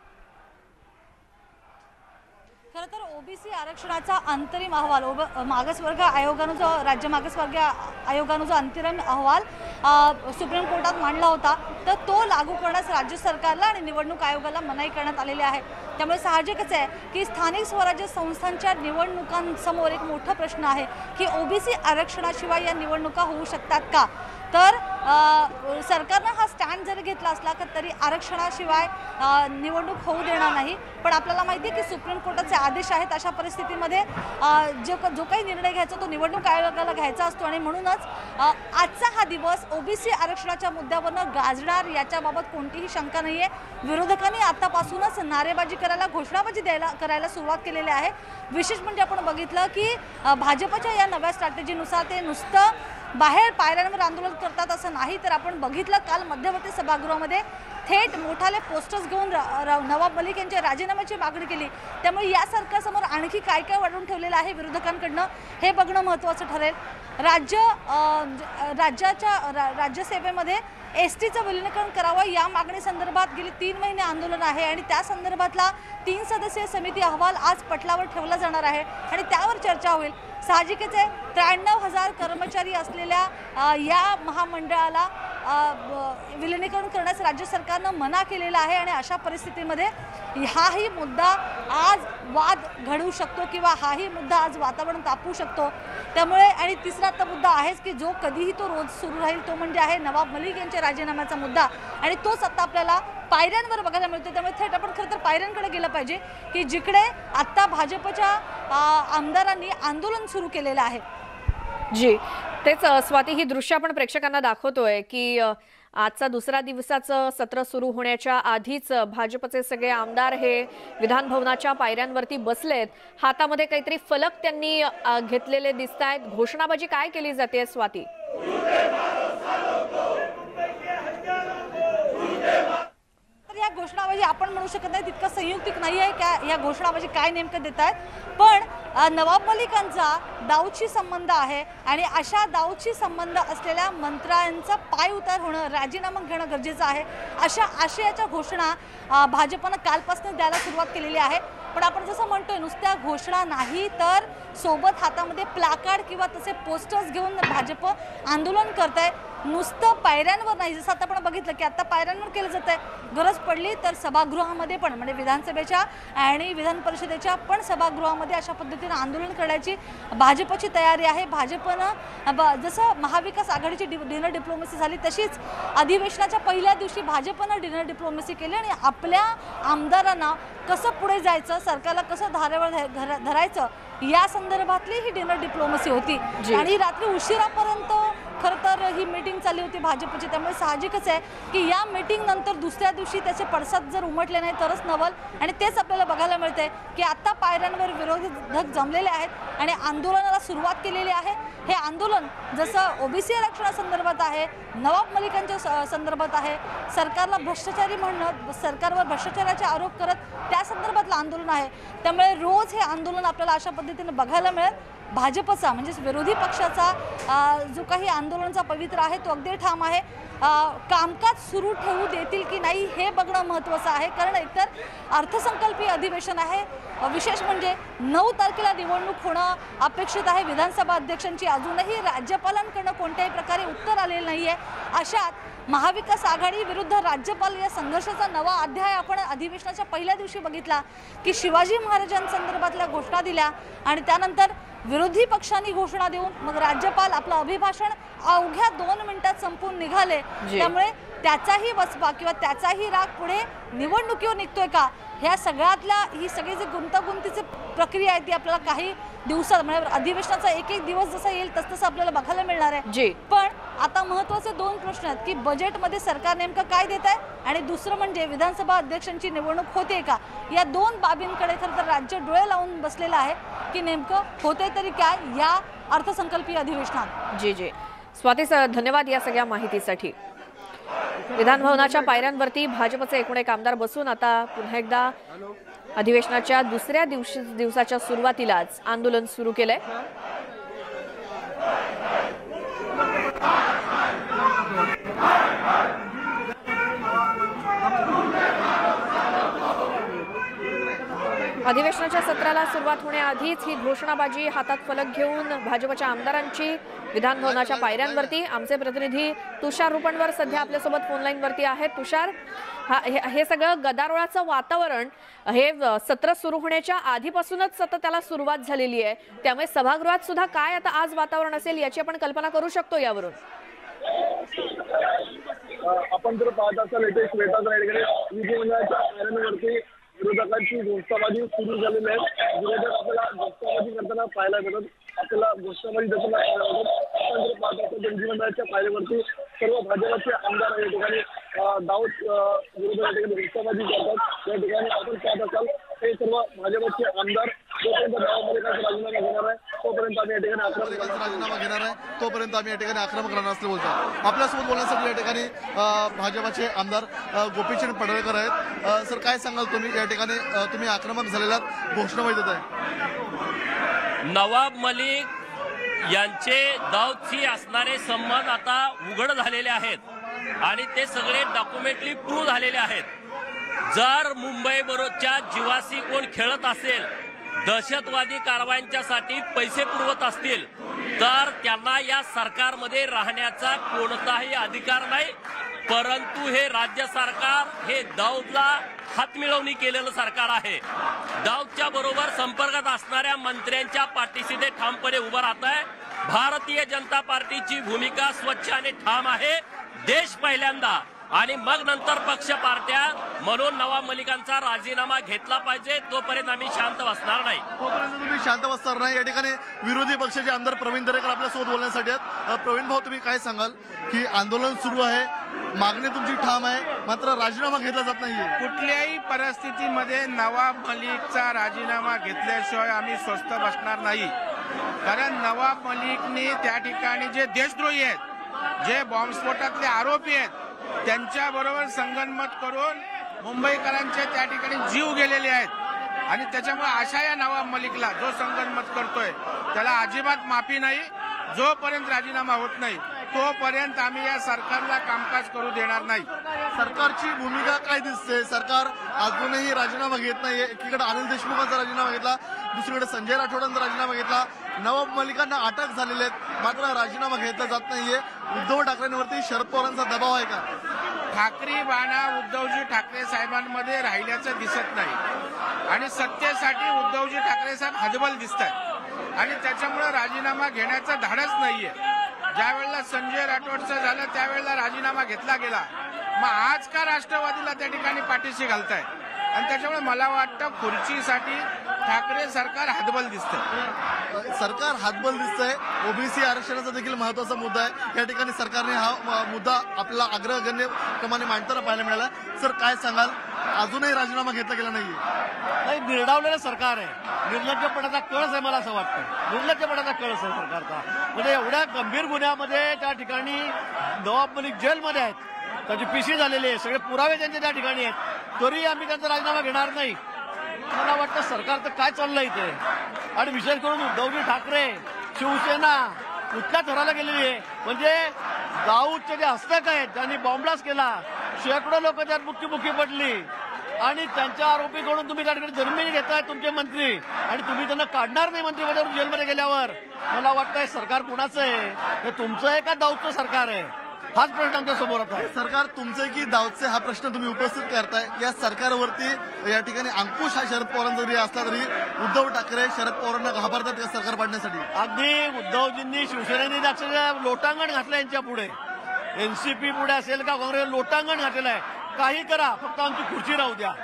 खरं तर ओबीसी आरक्षणाचा अंतरिम अहवाल मागासवर्ग आयोगानं जो राज्य मागासवर्ग आयोगानं जो अंतरिम अहवाल सुप्रीम कोर्टात मांडला होता, तर तो लागू करण्यास राज्य सरकारला आणि निवडणूक आयोगाला मनाई करण्यात आलेली आहे. त्यामुळे साहजिकच आहे की स्थानिक स्वराज्य संस्थांच्या निवडणुकांसमोर एक मोठा प्रश्न आहे की ओबीसी आरक्षणाशिवाय या निवडणुका होऊ शकतात का. तर सरकारनं हा स्टँड जरी घेतला असला तरी आरक्षणाशिवाय निवडणूक होऊ देणार नाही. पण आपल्याला माहिती आहे की सुप्रीम कोर्टाचे आदेश आहेत. अशा परिस्थितीमध्ये जो काही निर्णय घ्यायचा तो निवडणूक आयोगाला घ्यायचा असतो आणि म्हणूनच आजचा हा दिवस ओबीसी आरक्षणाच्या मुद्द्यावरनं गाजणार याच्याबाबत कोणतीही शंका नाही आहे. विरोधकांनी आतापासूनच नारेबाजी करायला, घोषणाबाजी करायला सुरुवात केलेली आहे. विशेष म्हणजे आपण बघितलं की भाजपच्या या नव्या स्ट्रॅटेजीनुसार ते नुसतं बाहेर पायऱ्यांवर आंदोलन करतात असं नाही, तर आपण बघितलं काल मध्यवर्ती सभागृहामध्ये थेट मोठाले पोस्टर्स घेऊन नवाब मलिक यांच्या राजीनाम्याची मागणी केली. त्यामुळे या सरकारसमोर आणखी काय काय वाढवून ठेवलेलं आहे विरोधकांकडनं हे बघणं महत्त्वाचं ठरेल. राज्यसेवेमध्ये एसटीचं विलीनीकरण करावं या मागणीसंदर्भात गेली 3 महिने आंदोलन आहे आणि त्या संदर्भातला 3 सदस्यीय समिती अहवाल आज पटलावर ठेवला जाणार आहे आणि त्यावर चर्चा होईल. साहजिकच आहे 93,000 कर्मचारी असलेल्या या महामंडळाला विलीनीकरण करण्यास राज्य सरकारनं मना केलेला आहे आणि अशा परिस्थितीमध्ये हाही मुद्दा आज वाद घडवू शकतो किंवा हाही मुद्दा आज वातावरण तापवू शकतो. त्यामुळे आणि तिसरा तर मुद्दा आहेच की जो कधीही तो रोज सुरू राहील, तो म्हणजे आहे नवाब मलिक यांच्या राजीनाम्याचा मुद्दा आणि तोच आता आपल्याला पायऱ्यांवर बघायला मिळतो. त्यामुळे थेट आपण खरं तर पायऱ्यांकडे गेलं पाहिजे की जिकडे आता भाजपच्या आमदारांनी आंदोलन सुरू केलेलं आहे. जी, तेच स्वाती, ही दृश्य आपण प्रेक्षकांना दाखवतोय की आजचा दुसरा दिवसाचं सत्र सुरू होण्याच्या आधीच भाजपचे सगळे आमदार हे विधान भवनाच्या पायऱ्यांवरती बसलेत. हातामध्ये काहीतरी फलक त्यांनी घेतलेले दिसत आहेत. घोषणाबाजी काय केली जाते स्वाती? या घोषणाबाजी आपण म्हणू शकत नाही तितकं संयुक्तिक नाही आहे का या घोषणाबाजी काय नेमकं देत आहेत. पण नवाब मलिकांचा दाऊदशी संबंध आहे आणि अशा दाऊदशी संबंध असलेल्या मंत्र्यांचा पाय उतार होणं, राजीनामा घेणं गरजेचं आहे. अशा आशयाच्या घोषणा भाजपनं कालपासून द्यायला सुरुवात केलेली आहे. पण आपण जसं म्हणतोय नुसत्या घोषणा नाही तर सोबत हातामध्ये प्लाकार्ड किंवा तसे पोस्टर्स घेऊन भाजप आंदोलन करत आहे. नुसतं पायऱ्यांवर नाही, जसं आता आपण बघितलं की आता पायऱ्यांवर केलं जात आहे. गरज पडली तर सभागृहामध्ये पण, म्हणजे विधानसभेच्या आणि विधान परिषदेच्या पण सभागृहामध्ये अशा पद्धतीने आंदोलन करण्याची भाजपची तयारी आहे. भाजपनं जसं महाविकास आघाडीची डिनर डिप्लोमसी झाली तशीच अधिवेशनाच्या पहिल्या दिवशी भाजपनं डिनर डिप्लोमसी केली आणि आपल्या आमदारांना कसं पुढे जायचं, सरकारला कसं धारेवर धरायचं या संदर्भातली ही डिनर डिप्लोमसी होती. आणि रात्री उशिरापर्यंत खरं तर ही मीटिंग चालली होती भाजपची. त्यामुळे साहजिकच आहे की या मीटिंग नंतर दुसऱ्या दिवशी त्याचे पडसाद जर उमटले नाही तरच नवल. आणि तेच आपल्याला बघायला मिळते की आता पायऱ्यांवर विरोधक जमलेले आहेत आणि आंदोलनाला सुरुवात केलेली आहे. हे आंदोलन जसं ओबीसी आरक्षणासंदर्भात आहे, नवाब मलिकांच्या संदर्भात आहे, सरकारला भ्रष्टाचारी म्हणणं, सरकारवर भ्रष्टाचाराचे आरोप करत त्या संदर्भातलं आंदोलन आहे. त्यामुळे रोज हे आंदोलन आपल्याला अशा पद्धतीने बघायला मिळेल. भाजपचा म्हणजे विरोधी पक्षाचा जो काही आंदोलनाचा पवित्र आहे तो अगदी ठाम आहे. कामकाज सुरू ठेवू देतील की नाही हे बघणं महत्त्वाचं आहे. कारण एकतर अर्थसंकल्पीय अधिवेशन आहे. विशेष म्हणजे 9 तारखेला निवडणूक होणं अपेक्षित आहे. विधानसभा अध्यक्षांची अजूनही राज्यपालांकडून कोणत्याही प्रकारे उत्तर आलेलं नाही आहे. अशात महाविकास आघाडी विरुद्ध राज्यपाल या संघर्षाचा नवा अध्याय आपण अधिवेशनाच्या पहिल्या दिवशी बघितला की शिवाजी महाराजांसंदर्भातल्या घोषणा दिल्या आणि त्यानंतर विरोधी पक्षांनी घोषणा देऊन मग राज्यपाल आपलं अभिभाषण अवघ्या 2 मिनिटात संपून निघाले. त्यामुळे त्याचाही वचपा किंवा त्याचाही राग पुढे निवडणुकीवर निघतोय का ह्या सगळ्यातल्या ही सगळी जी गुंतागुंतीची प्रक्रिया आहे ती आपल्याला काही दिवसात म्हणजे अधिवेशनाचा एक एक दिवस जसा येईल तसं आपल्याला बघायला मिळणार आहे जी. पण आता महत्त्वाचे दोन प्रश्न आहेत की बजेटमध्ये सरकार नेमकं काय देत आहे आणि दुसरं म्हणजे विधानसभा अध्यक्षांची निवडणूक होते का. या दोन बाबींकडे खरं तर राज्य डोळे लावून बसलेलं आहे की नेमकं होते तरी काय या अर्थसंकल्पीय अधिवेशनात. जी जी स्वाती धन्यवाद या सगळ्या माहितीसाठी. विधानभवनाच्या पायऱ्यांवरती भाजपचे एकूण एक आमदार बसून आता पुन्हा एकदा अधिवेशनाच्या दुसऱ्या दिवसाच्या सुरुवातीलाच आंदोलन सुरू केलंय. अधिवेशनाच्या सत्राला सुरुवात होण्याआधीच ही घोषणाबाजी हातात फलक घेऊन भाजपच्या आमदारांची विधानभवनाच्या पायऱ्यांवरती. आमचे प्रतिनिधी तुषार रुपणवर सध्या आपल्यासोबत फोनलाईन वरती आहेत. तुषार, हे सगळं गदारोळाचं वातावरण हे सत्र सुरू होण्याच्या आधीपासूनच सतत त्याला सुरुवात झालेली आहे, त्यामुळे सभागृहात सुद्धा काय आता आज वातावरण असेल याची आपण कल्पना करू शकतो यावरून. आपण जर पाहत असाल इथे श्वेता रायकडे विधिमंडळाच्या पायऱ्यांवरती विरोधकांची घोषणाबाजी सुरू झालेली आहे. विरोधक आपल्याला घोषणाबाजी करताना पाहायला मिळतात, आपल्याला घोषणाबाजी देताना पाहायला मिळतात. आपण जर पाहत असाल विधिमंडळाच्या पायऱ्यावरती सर्व भाजपचे आमदार या ठिकाणी दाऊद विरोधक या ठिकाणी घोषणाबाजी करतात. या ठिकाणी आपण पाहत असाल हे सर्व भाजपचे आमदार जोपर्यंत नवाब मलिकांचा राजीनामा घेणार आहे तोपर्यंत आम्ही या ठिकाणी राजीनामा घेणार आहे तोपर्यंत आम्ही या ठिकाणी आक्रमक राहणार असले बोलतात. आपल्यासोबत बोलण्यासाठी या ठिकाणी भाजपचे आमदार गोपीचंद पडळकर आहेत. सर, काय सांगाल तुम्ही या ठिकाणी तुम्ही आक्रमक झालेला घोषणाबाजी देत आहे. नवाब मलिक यांचे दाऊदशी असणारे संबंध आता उघड झालेले आहेत आणि ते सगळे डॉक्युमेंटली प्रूव्ह झालेले आहेत. जर मुंबई बरोबरच्या जीवाशी कोण खेळत असेल, दहशतवादी कारवायांच्यासाठी पैसे पुरवत असतील तर त्यांना या सरकारमध्ये राहण्याचा कोणताही अधिकार नाही. परंतु हे राज्य सरकार हे दाऊदला हातमिळवणी केलेलं सरकार आहे. दाऊदच्या बरोबर संपर्कात असणाऱ्या मंत्र्यांच्या पाठीशी ते ठामपणे उभं राहत आहे. भारतीय जनता पार्टीची भूमिका स्वच्छ आणि ठाम आहे. देश पहिल्यांदा आणि मग नंतर पक्ष पार्ट्या म्हणून नवाब मलिकांचा राजीनामा घेतला पाहिजे. तोपर्यंत आम्ही शांत बसणार नाही. तोपर्यंत तुम्ही शांत बसणार नाही. या ठिकाणी विरोधी पक्षाचे आमदार प्रवीण दरेकर आपल्यासोबत बोलण्यासाठी आहेत. प्रवीण भाऊ, तुम्ही काय सांगाल की आंदोलन सुरू आहे, मागणी तुमची ठाम आहे, मात्र राजीनामा घेतला जात नाहीये. कुठल्याही परिस्थितीमध्ये नवाब मलिकचा राजीनामा घेतल्याशिवाय आम्ही स्वस्थ बसणार नाही. कारण नवाब मलिकने त्या ठिकाणी जे देशद्रोही आहेत, जे बॉम्बस्फोटातले आरोपी आहेत, त्यांच्या बरोबर संगनमत करून मुंबईकरांचे त्या ठिकाणी जीव गेलेले आहेत आणि त्याच्यामुळे अशा या नवाब मलिकला जो संगनमत करतोय त्याला अजिबात माफी नाही. जोपर्यंत राजीनामा होत नाही तोपर्यंत आम्ही या सरकारला कामकाज करू देणार नाही. सरकारची भूमिका काय दिसते? सरकार अजूनही राजीनामा घेत नाहीये. एकीकडे अनिल देशमुखांचा राजीनामा घेतला, दुसरीकडे संजय राठोडांचा राजीनामा घेतला. नवाब मलिकांना अटक झालेले आहेत, मात्र राजीनामा घेतला जात नाहीये. उद्धव ठाकरेंवरती शरद पवारांचा दबाव आहे का? ठाकरे बाणा उद्धवजी ठाकरे साहेबांमध्ये राहिल्याचं दिसत नाही आणि सत्तेसाठी उद्धवजी ठाकरे साहेब हतबल दिसत आहेत आणि त्याच्यामुळे राजीनामा घेण्याचं धाडस नाहीये. ज्या वेळेला संजय राठोडचं झालं त्यावेळेला राजीनामा घेतला गेला. मग आज का राष्ट्रवादीला त्या ठिकाणी पाठीशी घालताय? आणि त्याच्यामुळे मला वाटतं खुर्चीसाठी ठाकरे सरकार हतबल दिसतंय. सरकार हातबल दिसतंय. ओबीसी आरक्षणाचा देखील महत्वाचा मुद्दा आहे. या ठिकाणी सरकारने हा मुद्दा आपला अग्रगण्यप्रमाणे मांडताना पाहायला मिळाला. सर, काय सांगाल? अजूनही राजीनामा घेतला गेला नाहीये. नाही, निर्डावलेलं सरकार आहे. निर्लज्जपणाचा कळस आहे, मला असं वाटतं. निर्लज्जपणाचा कळस आहे सरकारचा. म्हणजे एवढ्या गंभीर गुन्ह्यामध्ये त्या ठिकाणी नवाब मलिक जेलमध्ये आहेत, त्याची पीसी झालेली आहे, सगळे पुरावे त्यांचे त्या ठिकाणी आहेत, तरी आम्ही त्यांचा राजीनामा घेणार नाही. मला वाटतं सरकार तर काय चाललंय इथे. आणि विशेष करून उद्धवजी ठाकरे शिवसेना कुठल्या थराला गेलेली आहे. म्हणजे दाऊदचे जे हस्तक आहेत ज्यांनी बॉम्बलास्ट केला, शेकडो लोक त्यात मुक्की पडली आणि त्यांच्या आरोपीकडून तुम्ही त्या ठिकाणी जमिनी घेताय तुमचे मंत्री आणि तुम्ही त्यांना काढणार नाही मंत्रिपदावरून जेलमध्ये गेल्यावर. मला वाटतंय सरकार कुणाचं आहे? हे तुमचं आहे का दाऊदचं सरकार आहे? हाच प्रश्न आमच्या समोर आहे. सरकार तुमचे की दाऊदचे हा प्रश्न तुम्ही उपस्थित करताय. या सरकारवरती या ठिकाणी अंकुश हा शरद पवारांचा जरी असला तरी उद्धव ठाकरे शरद पवारांना घाबरतात या सरकार पाडण्यासाठी. अगदी उद्धवजींनी शिवसेनेने अक्षरशः लोटांगण घातलं यांच्या पुढे. एनसीपी पुढे असेल का काँग्रेस लोटांगण घातलेलं आहे. काही करा, फक्त आमची खुर्ची राहू द्या.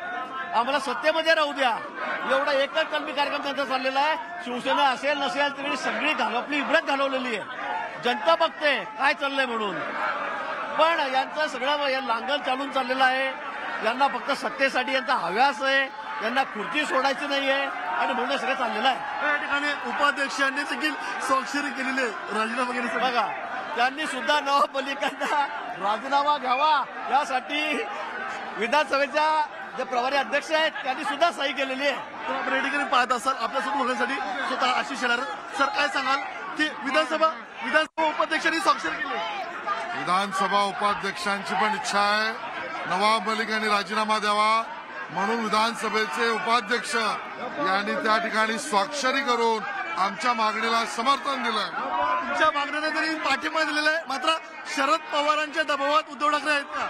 आम्हाला सत्तेमध्ये राहू द्या, एवढा एकच कलमी कार्यक्रम त्यांचा चाललेला आहे. शिवसेना असेल नसेल तरी सगळी आपली इब्रत घालवलेली आहे. जनता बघते काय चाललंय म्हणून, पण यांचं सगळं लांगल चालून चाललेलं आहे. यांना फक्त सत्तेसाठी यांचा हव्यास आहे, यांना खुर्ची सोडायची नाहीये आणि म्हणून सगळं चाललेलं आहे. या ठिकाणी उपाध्यक्षांनी देखील स्वाक्षरी केलेली आहे राजीनामा घेण्यासाठी. बघा, त्यांनी सुद्धा नवाब मलिकांना राजीनामा घ्यावा यासाठी विधानसभेच्या जे प्रभारी अध्यक्ष आहेत त्यांनी सुद्धा सही केलेली आहे. तर आपण या ठिकाणी पाहत असाल आपल्यासोबत बोलण्यासाठी स्वतः आशिष शेलार. सर, काय सांगाल की विधानसभा उपाध्यक्षांनी स्वाक्षरी केली? विधानसभा उपाध्यक्षांची पण इच्छा आहे नवाब मलिक यांनी राजीनामा द्यावा, म्हणून विधानसभेचे उपाध्यक्ष यांनी त्या ठिकाणी स्वाक्षरी करून आमच्या मागणीला समर्थन दिलं. तुमच्या मागणीने तरी पाठिंबा दिलेला आहे, मात्र शरद पवारांच्या दबावात उद्धव ठाकरे आहेत का?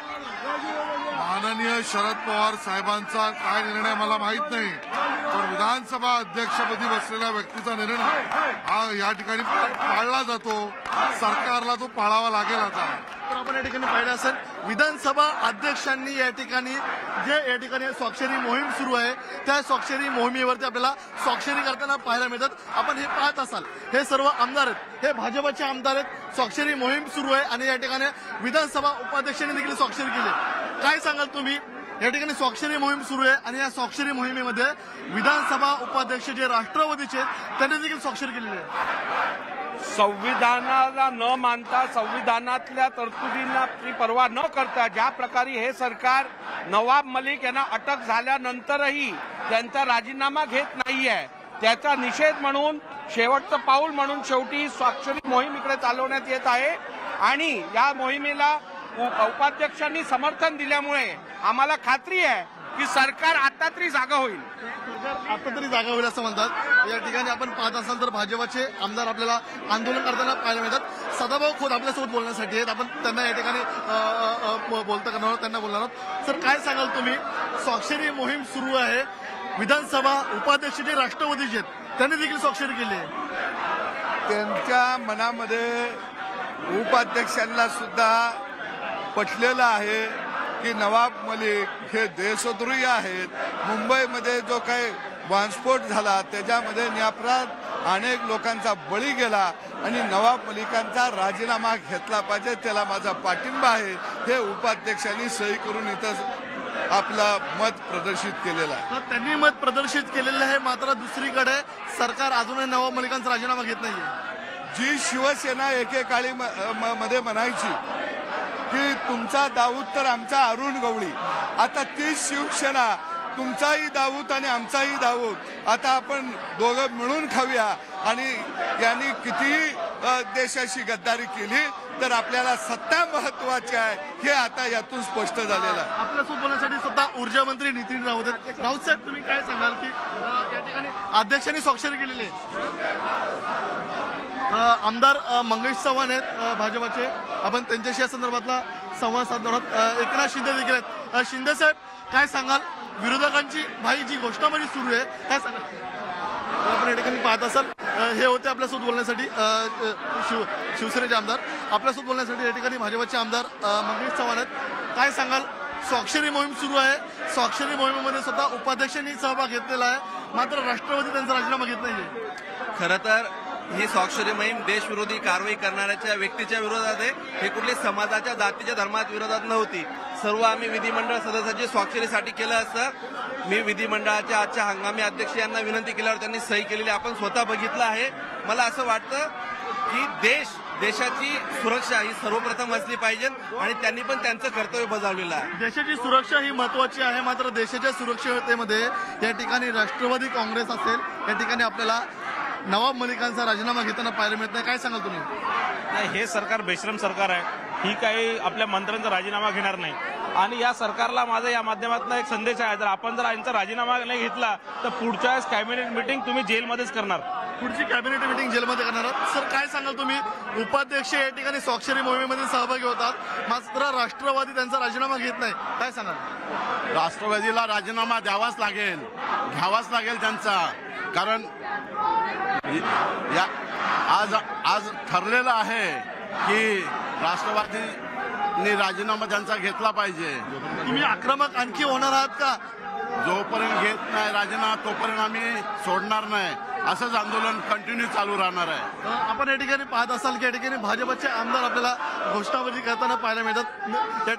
माननीय शरद पवार साहेबांचा काय निर्णय मला माहित नाही, पण विधानसभा अध्यक्षपदी बसलेल्या व्यक्तीचा निर्णय हा या ठिकाणी पाळला जातो, सरकारला तो पाळावा लागेल. आता तर आपण या ठिकाणी पाहिलं असेल विधानसभा अध्यक्षांनी या ठिकाणी या ठिकाणी स्वाक्षरी मोहीम सुरू आहे, त्या स्वाक्षरी मोहिमेवरती आपल्याला स्वाक्षरी करताना पाहायला मिळतात. आपण हे पाहत असाल हे सर्व आमदार आहेत, हे भाजपचे आमदार आहेत. स्वाक्षरी मोहीम सुरू आहे आणि या ठिकाणी विधानसभा उपाध्यक्षांनी देखील स्वाक्षरी केली. काय सांगाल तुम्ही? या ठिकाणी स्वाक्षरी मोहीम सुरू आहे आणि या स्वाक्षरी मोहिमेमध्ये विधानसभा उपाध्यक्ष जे राष्ट्रवादीचे आहेत त्यांनी देखील स्वाक्षरी केलेली आहे. संविधानाला न मानता, संविधानातल्या तरतुदींना पर्वा न करता ज्या प्रकारे हे सरकार नवाब मलिक यांना अटक झाल्यानंतरही त्यांचा राजीनामा घेत नाहीये, त्याचा निषेध म्हणून शेवटचं पाऊल म्हणून शेवटी स्वाक्षरी मोहीम इकडे चालवण्यात येत आहे. आणि या मोहिमेला उपाध्यक्षांनी समर्थन दिल्यामुळे आम्हाला खात्री आहे की सरकार आता तरी जागा होईल. आता तरी जागा होईल असं म्हणतात. या ठिकाणी आपण पाहत असाल तर भाजपचे आमदार आपल्याला आंदोलन करताना पाहायला मिळतात. सदाभाऊ खोत आपल्यासोबत बोलण्यासाठी आहेत, आपण त्यांना या ठिकाणी बोलता करणार आहोत, त्यांना बोलणार आहोत. सर, काय सांगाल तुम्ही? स्वाक्षरी मोहीम सुरू आहे, विधानसभा उपाध्यक्ष जे राष्ट्रवादीचे आहेत त्यांनी देखील स्वाक्षरी केली आहे. त्यांच्या मनामध्ये उपाध्यक्षांना सुद्धा पटलेलं आहे की नवाब मलिक हे देशद्रोही आहेत. मुंबईमध्ये जो काही बॉम्बस्फोट झाला त्याच्यामध्ये निरपराध अनेक लोकांचा बळी गेला आणि नवाब मलिकांचा राजीनामा घेतला पाहिजे, त्याला माझा पाठिंबा आहे. हे उपाध्यक्षांनी सही करून इथं आपलं मत प्रदर्शित केलेलं आहे. त्यांनी मत प्रदर्शित केलेलं आहे, मात्र दुसरीकडे सरकार अजूनही नवाब मलिकांचा राजीनामा घेत नाहीये. जी शिवसेना एकेकाळी मध्ये म्हणायची की तुमचा दाऊद तर आमचा अरुण गवळी, आता तीच शिवसेना तुमचाही दाऊद आणि आमचाही दाऊद, आता आपण दोघं मिळून खाऊया. आणि यांनी कितीही देशाशी गद्दारी केली तर आपल्याला सत्ता महत्वाची आहे हे आता यातून स्पष्ट झालेलं आहे. आपल्यासोबत बोलण्यासाठी स्वतः ऊर्जा मंत्री नितीन राऊत आहेत. राऊत साहेब, तुम्ही काय सांगाल की या ठिकाणी अध्यक्षांनी स्वाक्षरी केलेली आहे? आमदार मंगेश चव्हाण आहेत भाजपचे, आपण त्यांच्याशी या संदर्भातला संवाद साधणार आहोत. एकनाथ शिंदे देखील आहेत. शिंदे साहेब, काय सांगाल? विरोधकांची भाई जी घोषणाबाजी सुरू आहे, काय सांगाल? आपण या ठिकाणी पाहत असाल हे होते आपल्यासोबत बोलण्यासाठी शिवसेनेचे आमदार. आपल्यासोबत बोलण्यासाठी या ठिकाणी भाजपचे आमदार मंगेश चव्हाण आहेत. काय सांगाल? स्वाक्षरी मोहीम सुरू आहे, स्वाक्षरी मोहिमेमध्ये स्वतः उपाध्यक्षांनी सहभाग घेतलेला आहे, मात्र राष्ट्रवादी त्यांचा राजीनामा घेत नाहीये. खरं तर ही स्वाक्षरी मोहीम देशविरोधी कारवाई करणाऱ्या व्यक्तीच्या विरोधात आहे. हे कुठली समाजाच्या जातीच्या धर्मात विरोधात नव्हती. सर्व आम्ही विधिमंडळ सदस्याची स्वाक्षरीसाठी केलं असतं. मी विधिमंडळाच्या आजच्या हंगामी अध्यक्ष यांना विनंती केल्यावर त्यांनी सही केलेली आपण स्वतः बघितलं आहे. मला असं वाटतं की देशाची सुरक्षा ही सर्वप्रथम असली पाहिजे आणि त्यांनी पण त्यांचं कर्तव्य बजावलेलं आहे. देशाची सुरक्षा ही महत्वाची आहे, मात्र देशाच्या सुरक्षिततेमध्ये या ठिकाणी राष्ट्रवादी काँग्रेस असेल, या ठिकाणी आपल्याला नवाब मलिकांचा राजीनामा घेताना पाहायला मिळत नाही. काय सांगाल तुम्ही? नाही, हे सरकार बेशरम सरकार आहे. ही काही आपल्या मंत्र्यांचा राजीनामा घेणार नाही. आणि या सरकारला माझा या माध्यमातून एक संदेश आहे, जर आपण यांचा राजीनामा नाही घेतला तर पुढच्या वेळेस कॅबिनेट मिटिंग तुम्ही जेलमध्येच करणार. पुढची कॅबिनेट मिटिंग जेलमध्ये करणार आहात. सर, काय सांगाल तुम्ही? उपाध्यक्ष या ठिकाणी स्वाक्षरी मोहिमेमध्ये सहभागी होतात, मात्र राष्ट्रवादी त्यांचा राजीनामा घेत नाही, काय सांगाल? राष्ट्रवादीला राजीनामा द्यावाच लागेल, घ्यावाच लागेल त्यांचा. कारण आज ठरलेलं आहे की राष्ट्रवादीने राजीनामा त्यांचा घेतला पाहिजे. तुम्ही आक्रमक आणखी होणार आहात का? जोपर्यंत घेत नाही राजीनामा तोपर्यंत आम्ही सोडणार नाही, असंच आंदोलन कंटिन्यू चालू राहणार आहे. आपण या ठिकाणी पाहत असाल की या ठिकाणी भाजपचे आमदार आपल्याला घोषणाबाजी करताना पाहायला मिळतात.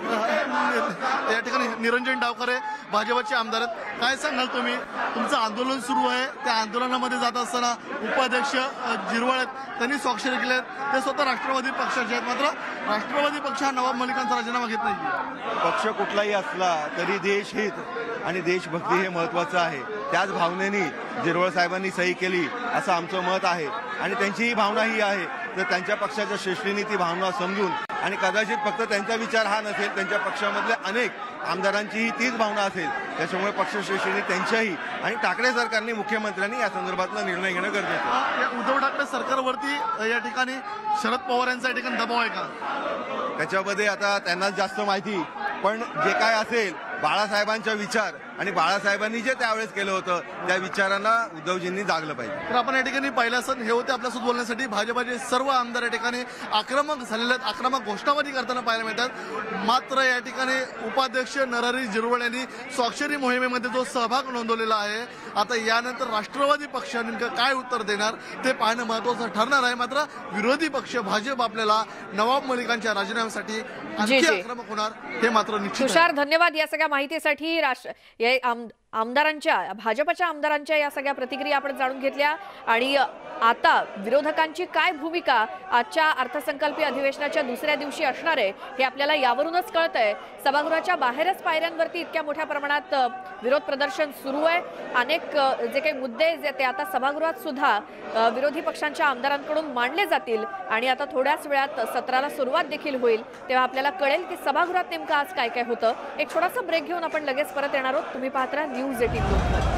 या ठिकाणी निरंजन डावखरे भाजपचे आमदार आहेत. काय सांगाल तुम्ही, तुमचं आंदोलन सुरू आहे, त्या आंदोलनामध्ये जात असताना उपाध्यक्ष जिरवळ आहेत, त्यांनी स्वाक्षरी केल्या आहेत, ते स्वतः राष्ट्रवादी पक्षाचे आहेत, मात्र राष्ट्रवादी पक्ष हा नवाब मलिकांचा राजीनामा घेत नाही. पक्ष कुठलाही असला तरी देशहित आणि देशभक्ती हे महत्त्वाचं आहे. त्याच भावनेने जिरवळ साहेबांनी सही केली असं आमचं मत आहे आणि त्यांची ही भावना ही आहे. तर त्यांच्या पक्षाच्या श्रेष्ठींनी ती भावना समजून आणि कदाचित फक्त त्यांचा विचार हा नसेल, त्यांच्या पक्षामधल्या अनेक आमदारांचीही तीच भावना असेल. त्याच्यामुळे पक्षश्रेष्ठींनी त्यांच्याही आणि ठाकरे सरकारने मुख्यमंत्र्यांनी या संदर्भातला निर्णय घेणं गरजेचं आहे. उद्धव ठाकरे सरकारवरती या ठिकाणी शरद पवार यांचा या ठिकाणी दबाव आहे का? त्याच्यामध्ये आता त्यांनाच जास्त माहिती, पण जे काय असेल बाळासाहेबांचा विचार आणि बाळासाहेबांनी जे त्यावेळेस केलं होतं त्या विचारांना उद्धवजींनी जागलं पाहिजे. तर आपण या ठिकाणी पाहिलं असं हे होते आपल्यासोबत बोलण्यासाठी भाजपाचे सर्व आमदार या ठिकाणी आक्रमक झालेले आहेत, आक्रमक घोषणाबाजी करताना पाहायला मिळतात. मात्र या ठिकाणी उपाध्यक्ष नरहरी झिरवळ यांनी स्वाक्षरी मोहिमेमध्ये जो सहभाग नोंदवलेला आहे, आता यानंतर राष्ट्रवादी पक्ष नेमकं काय उत्तर देणार ते पाहणं महत्त्वाचं ठरणार आहे. मात्र विरोधी पक्ष भाजप आपल्याला नवाब मलिकांच्या राजीनाम्यासाठी आणखी आक्रमक होणार हे मात्र निश्चित आहे. तुषार, धन्यवाद या सगळ्या माहितीसाठी. आमदारांच्या, भाजपच्या आमदारांच्या या सगळ्या प्रतिक्रिया आपण जाणून घेतल्या. आणि आता विरोधकांची काय भूमिका आजच्या अर्थसंकल्पीय अधिवेशनाच्या दुसऱ्या दिवशी असणार आहे हे आपल्याला यावरूनच कळतंय. सभागृहाच्या बाहेरच पायऱ्यांवरती इतक्या मोठ्या प्रमाणात विरोध प्रदर्शन सुरू आहे. अनेक जे काही मुद्दे जे ते आता सभागृहात सुद्धा विरोधी पक्षांच्या आमदारांकडून मांडले जातील आणि आता थोड्याच वेळात सत्राला सुरुवात देखील होईल. तेव्हा आपल्याला कळेल की सभागृहात नेमकं आज काय काय होतं. एक छोटासा ब्रेक घेऊन आपण लगेच परत येणार आहोत. तुम्ही पाहत राहा न्यूज 18 लोकमत.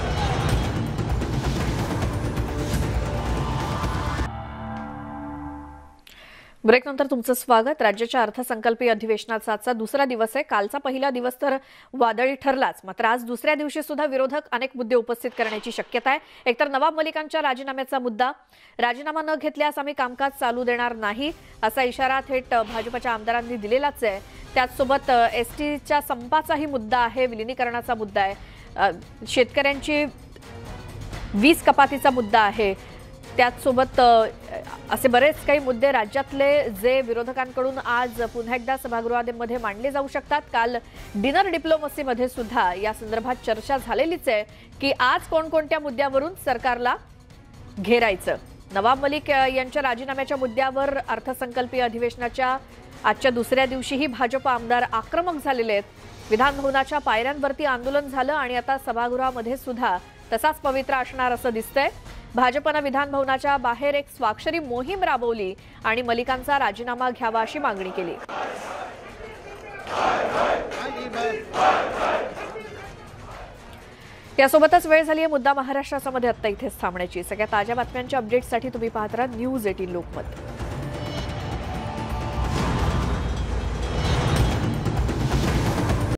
ब्रेकनंतर तुमचं स्वागत. राज्याच्या अर्थसंकल्पीय अधिवेशनाचा आजचा दुसरा दिवस आहे. कालचा पहिला दिवस तर वादळी ठरलाच, मात्र आज दुसऱ्या दिवशी सुद्धा विरोधक अनेक मुद्दे उपस्थित करण्याची शक्यता आहे. एकतर नवाब मलिकांच्या राजीनाम्याचा मुद्दा, राजीनामा न घेतल्यास आम्ही कामकाज चालू देणार नाही असा इशारा थेट भाजपच्या आमदारांनी दिलेलाच आहे. त्याचसोबत एसटीच्या संपाचाही मुद्दा आहे, विलिनीकरणाचा मुद्दा आहे, शेतकऱ्यांची वीज कपातीचा मुद्दा आहे. त्याचसोबत असे बरेच काही मुद्दे राज्यातले जे विरोधकांकडून आज पुन्हा एकदा सभागृहामध्ये मांडले जाऊ शकतात. काल डिनर डिप्लोमसीमध्ये सुद्धा या संदर्भात चर्चा झालेलीच आहे की आज कोणकोणत्या मुद्द्यावरून सरकारला घेरायचं. नवाब मलिक यांच्या राजीनाम्याच्या मुद्द्यावर अर्थसंकल्पीय अधिवेशनाच्या आजच्या दुसऱ्या दिवशीही भाजप आमदार आक्रमक झालेले आहेत. विधानभवनाच्या पायऱ्यांवरती आंदोलन झालं आणि आता सभागृहामध्ये सुद्धा तसाच पवित्र असणार असं दिसतंय. भाजपनं विधानभवनाच्या बाहेर एक स्वाक्षरी मोहीम राबवली आणि मलिकांचा राजीनामा घ्यावा अशी मागणी केली. यासोबतच वेळ झाली आहे मुद्दा महाराष्ट्रामध्ये आत्ता इथेच थांबण्याची. सगळ्या ताज्या बातम्यांच्या अपडेट्ससाठी तुम्ही पाहत राहा न्यूज 18 लोकमत.